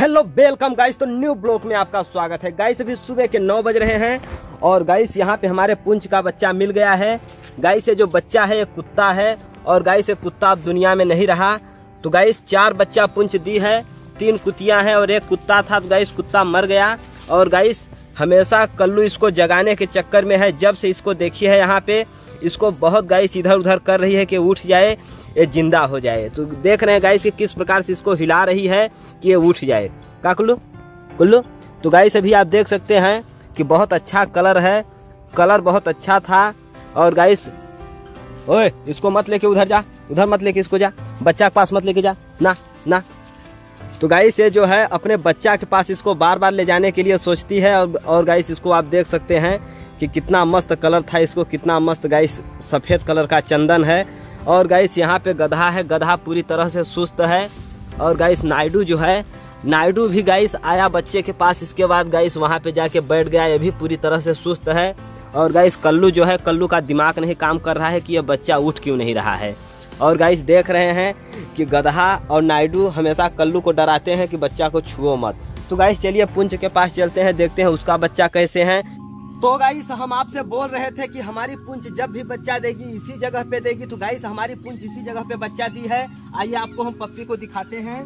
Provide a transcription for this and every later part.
Hello welcome guys, तो new blog में आपका स्वागत है। गाइस अभी सुबह के 9 बज रहे हैं और गाइस यहाँ पे हमारे पुंछ का बच्चा मिल गया है। गाइस ये जो बच्चा है ये कुत्ता है और गाइस ये कुत्ता अब दुनिया में नहीं रहा। तो गाइस 4 बच्चा पुंछ दी है, 3 कुतियाँ हैं और 1 कुत्ता था। तो गाइस कुत्ता मर गया और गाइस हमेशा कल्लू इसको जगाने के चक्कर में है। जब से इसको देखी है यहाँ पे इसको बहुत गाइस इधर उधर कर रही है कि उठ जाए, ये जिंदा हो जाए। तो देख रहे हैं गाइस कि किस प्रकार से इसको हिला रही है कि ये उठ जाए। का कुल्लू कुल्लू। तो गाइस अभी आप देख सकते हैं कि बहुत अच्छा कलर है, कलर बहुत अच्छा था। और गाइस ओए इसको मत लेके उधर जा, उधर मत लेके इसको जा, बच्चा के पास मत लेके जा ना ना। तो गाइस ये जो है अपने बच्चा के पास इसको बार बार ले जाने के लिए सोचती है। और गाइस इसको आप देख सकते हैं कि कितना मस्त कलर था इसको, कितना मस्त गाइस सफ़ेद कलर का चंदन है। और गाइस यहाँ पे गधा है, गधा पूरी तरह से सुस्त है। और गाइस नायडू जो है, नायडू भी गाइस आया बच्चे के पास, इसके बाद गाइस वहाँ पे जाके बैठ गया, ये भी पूरी तरह से सुस्त है। और गाइस कल्लू जो है, कल्लू का दिमाग नहीं काम कर रहा है कि ये बच्चा उठ क्यों नहीं रहा है। और गाइस देख रहे हैं कि गधा और नायडू हमेशा कल्लू को डराते हैं कि बच्चा को छुओ मत। तो गाइस चलिए पुंछ के पास चलते हैं, देखते हैं उसका बच्चा कैसे है। तो गाइस हम आपसे बोल रहे थे कि हमारी पुंछ जब भी बच्चा देगी इसी जगह पे देगी। तो गाइस हमारी पुंछ इसी जगह पे बच्चा दी है। आइए आपको हम पप्पी को दिखाते हैं।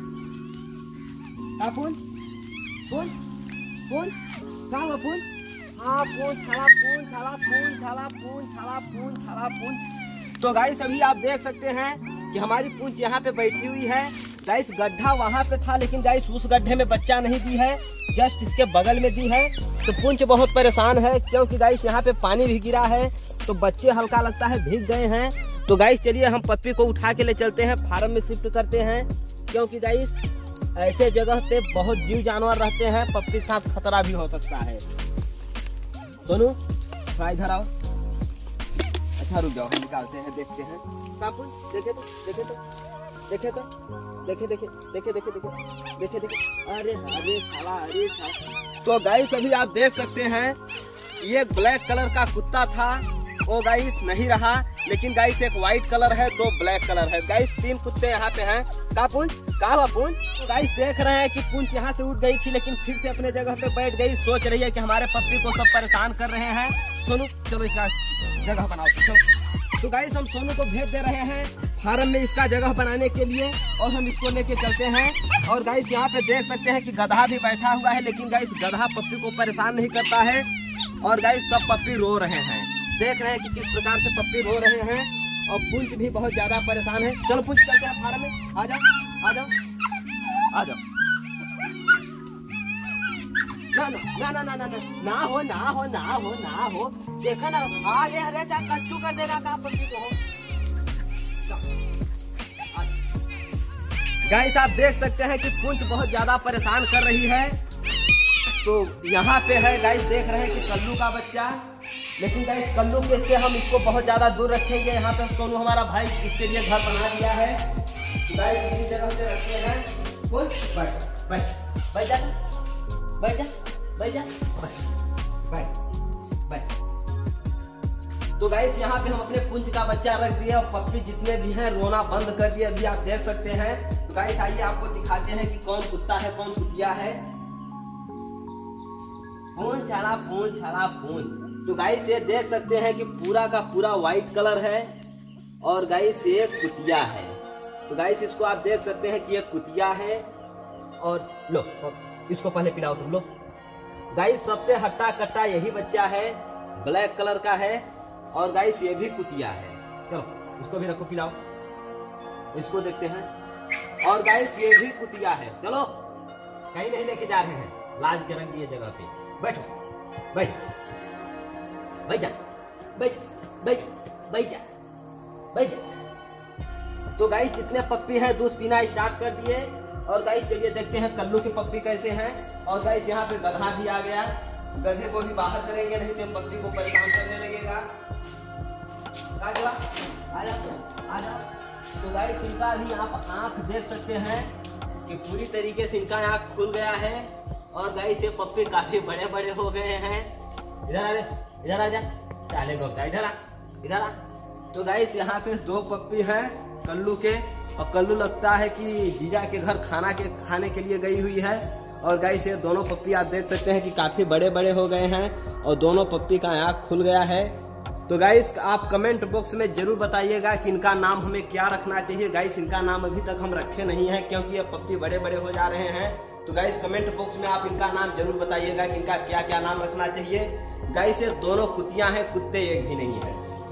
पुंछ पुंछ पुंछ कहाँ हुआ पुंछ? हाँ पुंछ, छाला पुंछ, छाला पुंछ, छाला पुंछ, छाला पुंछ, छाला पुंछ। तो गाइस अभी आप देख सकते हैं कि हमारी पुंछ यहाँ पे बैठी हुई है। गाइस गड्ढा वहाँ पे था लेकिन गाइस उस गड्ढे में बच्चा नहीं दी है, जस्ट इसके बगल में दी है। तो पुंछ बहुत परेशान है क्योंकि गाइस यहाँ पे पानी भी गिरा है, तो बच्चे हल्का लगता है भीग गए हैं। तो गाइस चलिए हम पप्पी को उठा के ले चलते हैं, फार्म में शिफ्ट करते हैं। क्योंकि गाइस ऐसे जगह पे बहुत जीव जानवर रहते हैं, पप्पी के साथ खतरा भी हो सकता है। सोनू थोड़ा इधर आओ। अच्छा रुक जाओ, हम निकालते हैं, देखते हैं। देखे तो देखे तो देखे तो देखे देखे देखे देखे देखे देखे देखे अरे अरे साला, अरे साला। तो गाइस अभी आप देख सकते हैं ये ब्लैक कलर का कुत्ता था, वो गाइस नहीं रहा। लेकिन गाइस एक व्हाइट कलर है, 2 ब्लैक कलर है। गाइस 3 कुत्ते यहाँ पे हैं। का पुंछ कहाँ हुआ पुंछ? तो गाइस देख रहे हैं कि पुंछ यहाँ से उठ गई थी लेकिन फिर से अपने जगह पे बैठ गई। सोच रही है कि हमारे पप्पी को सब परेशान कर रहे हैं। सोनू चलो इसका जगह बनाओ। तो गाइस हम सोनू को भेज दे रहे हैं फार्म में इसका जगह बनाने के लिए और हम इसको लेके चलते हैं। और गाइस यहाँ पे देख सकते हैं कि गधा भी बैठा हुआ है लेकिन गाइस गधा पप्पी को परेशान नहीं करता है। और गाइस सब पप्पी रो रहे हैं, देख रहे हैं कि किस प्रकार से पप्पी रो रहे हैं। और पुंछ भी बहुत ज्यादा परेशान है। चलो पुंछ चलते हैं फार्म में, आ जाओ आ जाओ आ जाओ। ना ना ना ना ना ना ना हो ना हो ना हो ना हो, देखा ना, अरे अरे जा कच्चू कर देगा का पप्पी को। गाइस आप देख सकते हैं कि पुंछ बहुत ज्यादा परेशान कर रही है। तो यहाँ पे है गाइस, देख रहे हैं कि कल्लू का बच्चा। लेकिन गाइस कल्लू के से हम इसको बहुत ज्यादा दूर रखेंगे। यहाँ पे सोनू हमारा भाई इसके लिए घर बना दिया है। गाइस इसी जगह पे रखते हैं। पुंछ बैठ बैठ बैठ जा बैठ जा बैठ जा बैठ बैठ। तो गाइस यहाँ पे हम अपने पुंछ का बच्चा रख दिए और पप्पी जितने भी हैं रोना बंद कर दिए, अभी आप देख सकते हैं। तो गाइस आइए आपको दिखाते हैं कि कौन कुत्ता है कौन कुतिया है। पूंछ छाला पूंछ छाला पूंछ। तो गाइस ये देख सकते हैं कि पूरा का पूरा व्हाइट कलर है और गाइस ये कुतिया है। तो गाइस इसको आप देख सकते हैं कि ये कुतिया है। और लो इसको पहले पिलाओ तुम लोग। गाइस सबसे हट्टा कट्टा यही बच्चा है, ब्लैक कलर का है। और गाइस ये भी कुतिया है। चलो इसको भी रखो, पिलाओ, इसको देखते हैं। और गाइस ये भी कुतिया है। चलो कहीं नहीं लेके जा रहे हैं, लाज के रंग दिए जगह पे। बैठो बैठ बैठ जा बैठ बैठ बैठ जा बैठ जा। तो गाइस जितने पप्पी हैं दूध पीना स्टार्ट कर दिए। और गाइस चलिए देखते हैं कल्लू के पप्पी कैसे हैं। और गाइस यहाँ पे गधा भी आ गया, गधे को भी बाहर करेंगे नहीं तो पप्पी को परेशान करने लगेगा। आ जा। तो गाइस इनका भी यहाँ पर आँख देख सकते हैं कि पूरी तरीके से इनका आँख खुल गया है। और गाइस ये पप्पी काफी बड़े बड़े हो गए हैं। इधर आ जा, चाले गो इधर आ। तो गाइस यहाँ पे 2 पप्पी हैं कल्लू के। और कल्लू लगता है कि जीजा के घर खाने के लिए गई हुई है। और गाइस ये दोनों पप्पी आप देख सकते हैं कि काफी बड़े बड़े हो गए हैं और दोनों पप्पी का आँख खुल गया है। तो गाइस आप कमेंट बॉक्स में जरूर बताइएगा कि इनका नाम हमें क्या रखना चाहिए। गाइस इनका नाम अभी तक हम रखे नहीं है क्योंकि ये पप्पी बड़े बड़े हो जा रहे हैं। तो गाइस कमेंट बॉक्स में आप इनका नाम जरूर बताइएगा कि इनका क्या क्या नाम रखना चाहिए। गाइस ये दोनों कुतियां हैं, कुत्ते एक भी नहीं है।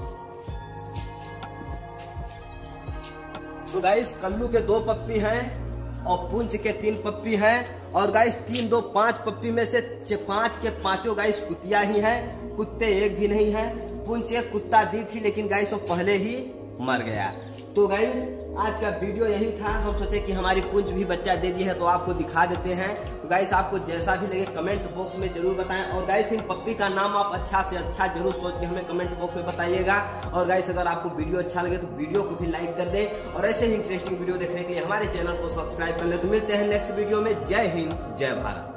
तो गाइस कल्लू के 2 पप्पी हैं और पुंछ के 3 पप्पी हैं और गाइस 3, 2, 5 पप्पी में से 5 के 5 गाइस कुतिया ही हैं, कुत्ते एक भी नहीं है। पुंछ एक कुत्ता दी थी लेकिन गाइस वो पहले ही मर गया। तो गाइस आज का वीडियो यही था। हम सोचे कि हमारी पुंछ भी बच्चा दे दी है तो आपको दिखा देते हैं। तो गाइस आपको जैसा भी लगे कमेंट बॉक्स में जरूर बताएं और गाइस इन पप्पी का नाम आप अच्छा से अच्छा जरूर सोच के हमें कमेंट बॉक्स में बताइएगा। और गाइस अगर आपको वीडियो अच्छा लगे तो वीडियो को भी लाइक कर दें और ऐसे ही इंटरेस्टिंग वीडियो देखने के लिए हमारे चैनल को सब्सक्राइब कर ले। तो मिलते हैं नेक्स्ट वीडियो में। जय हिंद, जय भारत।